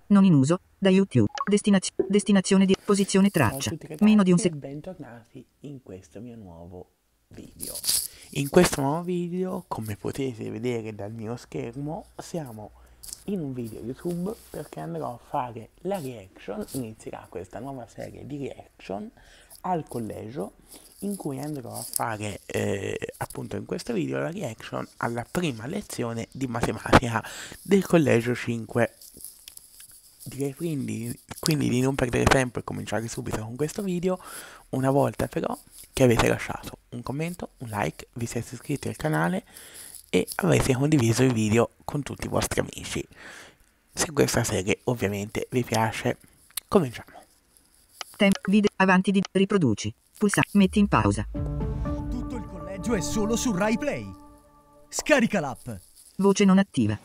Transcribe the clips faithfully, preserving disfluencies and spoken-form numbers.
Non in uso. Da YouTube. Destinazio- destinazione di posizione traccia. Meno di un secondo. Bentornati in questo mio nuovo video. In questo nuovo video, come potete vedere dal mio schermo, siamo in un video YouTube perché andrò a fare la reaction. Inizierà questa nuova serie di reaction al collegio, in cui andrò a fare eh, appunto in questo video la reaction alla prima lezione di matematica del collegio cinque. Direi quindi, quindi di non perdere tempo e cominciare subito con questo video, una volta però che avete lasciato un commento, un like, vi siete iscritti al canale e avete condiviso il video con tutti i vostri amici. Se questa serie ovviamente vi piace, cominciamo. Tempo, video, avanti di riproduci. Pulsa, metti in pausa. Tutto il collegio è solo su Rai Play. Scarica l'app. Voce non attiva.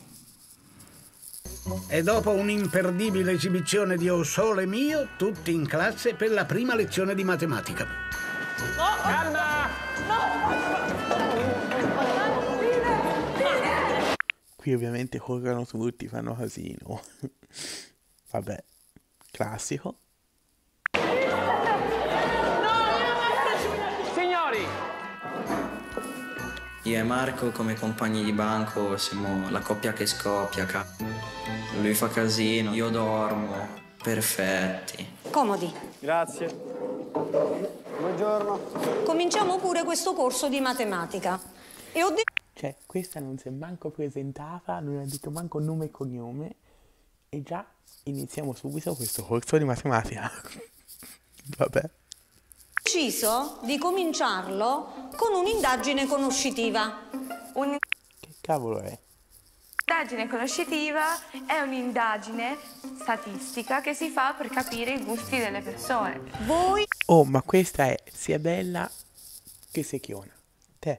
E dopo un'imperdibile esibizione di O Sole Mio, tutti in classe per la prima lezione di matematica. No! Calma! Qui ovviamente corrono tutti, fanno casino. Vabbè, classico. Signori! Io e Marco come compagni di banco siamo la coppia che scoppia. Lui fa casino, io dormo. Perfetti. Comodi. Grazie. Buongiorno. Cominciamo pure questo corso di matematica. E ho detto... Cioè, questa non si è manco presentata, non ha detto manco nome e cognome, e già iniziamo subito questo corso di matematica. Vabbè. deciso di cominciarlo con un'indagine conoscitiva. Un'indagine Che cavolo è? conoscitiva è un'indagine statistica che si fa per capire i gusti delle persone. Voi Oh, ma questa è sia bella che secchiona. Te.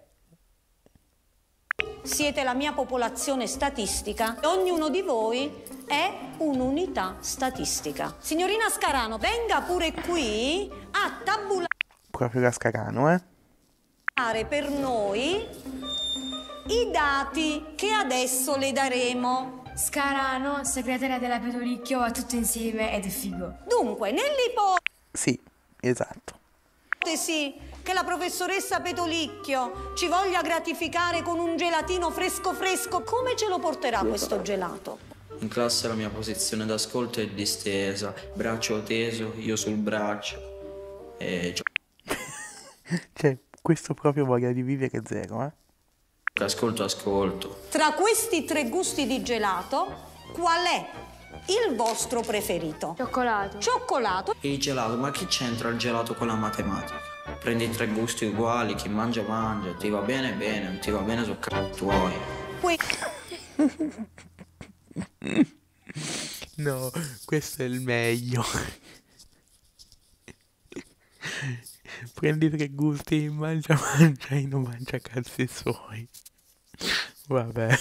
siete la mia popolazione statistica e ognuno di voi è un'unità statistica. Signorina Scarano, venga pure qui a tabulare Proprio la Scarano, eh? per noi i dati che adesso le daremo. Scarano, segretaria della Pedolicchio, va tutto insieme ed è figo. Dunque, nell'ipotesi Sì, esatto. che la professoressa Petolicchio ci voglia gratificare con un gelatino fresco fresco, come ce lo porterà questo gelato? In classe la mia posizione d'ascolto è distesa, braccio teso, io sul braccio. E Cioè, questo proprio voglia di vivere zero, eh? ascolto, ascolto. Tra questi tre gusti di gelato, qual è il vostro preferito? Cioccolato. Cioccolato. Il gelato, ma che c'entra il gelato con la matematica? Prendi tre gusti uguali, chi mangia mangia, ti va bene bene, non ti va bene su c***o tuoi. Que- No, questo è il meglio. Prendi tre gusti, mangia mangia e non mangia cazzi suoi. Vabbè.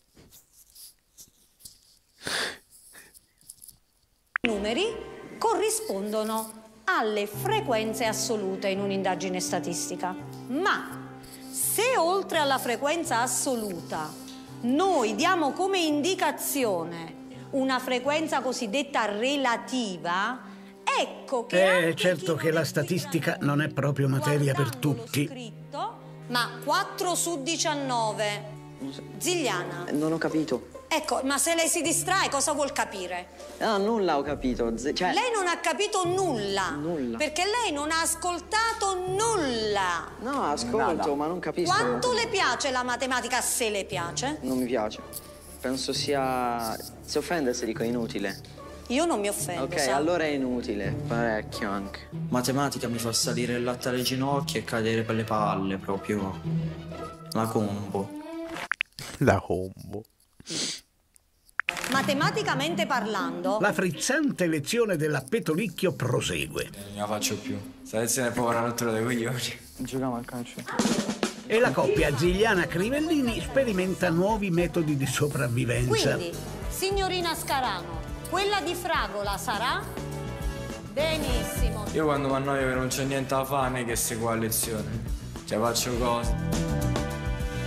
I numeri corrispondono alle frequenze assolute in un'indagine statistica. Ma se oltre alla frequenza assoluta noi diamo come indicazione una frequenza cosiddetta relativa, ecco che Eh, anche certo chi che la avesse statistica finalmente non è proprio materia per guardando lo tutti. scritto, ma quattro su diciannove. Zigliana. Non ho capito. Ecco, ma se lei si distrae cosa vuol capire? No, nulla ho capito. Z- cioè... Lei non ha capito nulla. Nulla. Perché lei non ha ascoltato nulla. No, ascolto, ma non capisco. Quanto le piace la matematica, se le piace? Non mi piace. Penso sia... Si offende se dico inutile. Io non mi offendo, Ok, sa? allora è inutile. Parecchio anche. Matematica mi fa salire il latte alle ginocchia e cadere per le palle, proprio. La combo. La combo. Matematicamente parlando, La frizzante lezione della Petolicchio prosegue. Non la faccio più. Sta lezione è proprio una rottura dei coglioni. Giochiamo al calcio. E la coppia Zigliana-Crivellini sperimenta nuovi metodi di sopravvivenza. quindi, signorina Scarano, quella di fragola sarà? Benissimo. Io quando mi annoio che non c'è niente da fare, non è che seguo la lezione. Cioè faccio cose.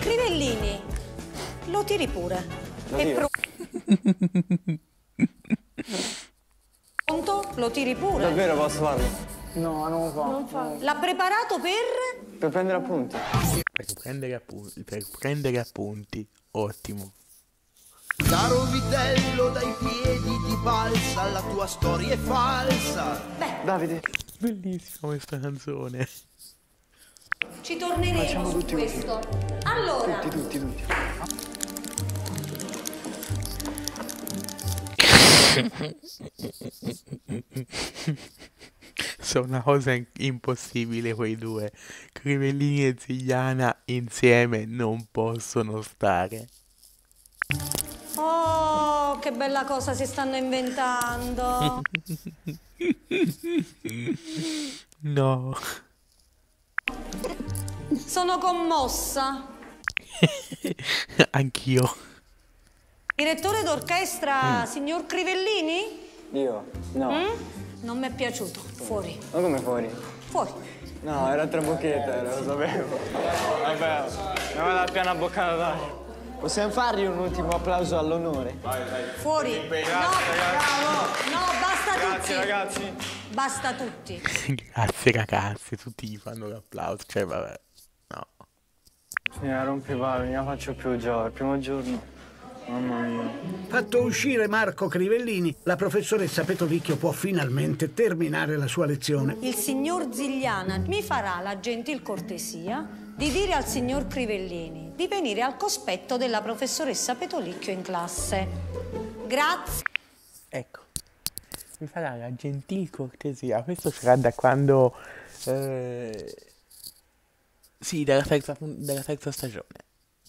Crivellini, lo tiri pure. Lo E tiro? pro- Pronto? Lo tiri pure. Davvero posso farlo? No, non lo fa. Non fa. L'ha preparato per... Per prendere appunti. Per prendere appunti, per prendere appunti. Ottimo. Caro vitello, dai piedi di balsa, la tua storia è falsa. Beh, Davide. Bellissima questa canzone. ci torneremo Facciamo su tutti questo. Allora, Tutti, tutti, tutti. Sono una cosa in- impossibile quei due. Crivellini e Zigliana insieme non possono stare. oh, che bella cosa si stanno inventando. No. Sono commossa. Anch'io. Direttore d'orchestra, signor Crivellini? Io? No. Mm? Non mi è piaciuto. Fuori. Ma come fuori? Fuori. No, era trabocchetta, lo sapevo. Vabbè, non me la piana boccata d'aria. Possiamo fargli un ultimo applauso all'onore? Fuori. No, bravo. No, basta tutti. Grazie ragazzi. Basta tutti. Grazie ragazzi, tutti gli fanno l'applauso. Cioè, vabbè. No. Signora rompipalle, non la faccio più già, il primo giorno. Mamma mia. Fatto uscire Marco Crivellini, la professoressa Petolicchio può finalmente terminare la sua lezione. Il signor Zigliana mi farà la gentil cortesia di dire al signor Crivellini di venire al cospetto della professoressa Petolicchio in classe. Grazie. Ecco. Mi farà la gentil cortesia. Questo sarà da quando... Eh... Sì, dalla terza, dalla terza stagione.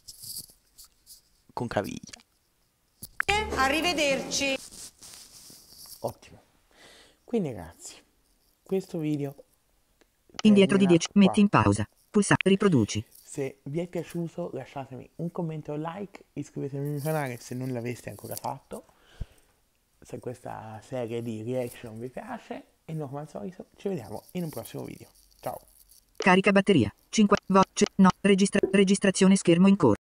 Con Caviglia. Arrivederci. Ottimo. Quindi ragazzi, questo video Indietro di termina dieci. qua. Metti in pausa. Pulsa. Riproduci. Se vi è piaciuto lasciatemi un commento, un like, iscrivetevi al mio canale se non l'aveste ancora fatto, se questa serie di reaction vi piace, e noi come al solito ci vediamo in un prossimo video. Ciao! Carica batteria. cinque. Voce. No. Registra. Registrazione schermo in corso.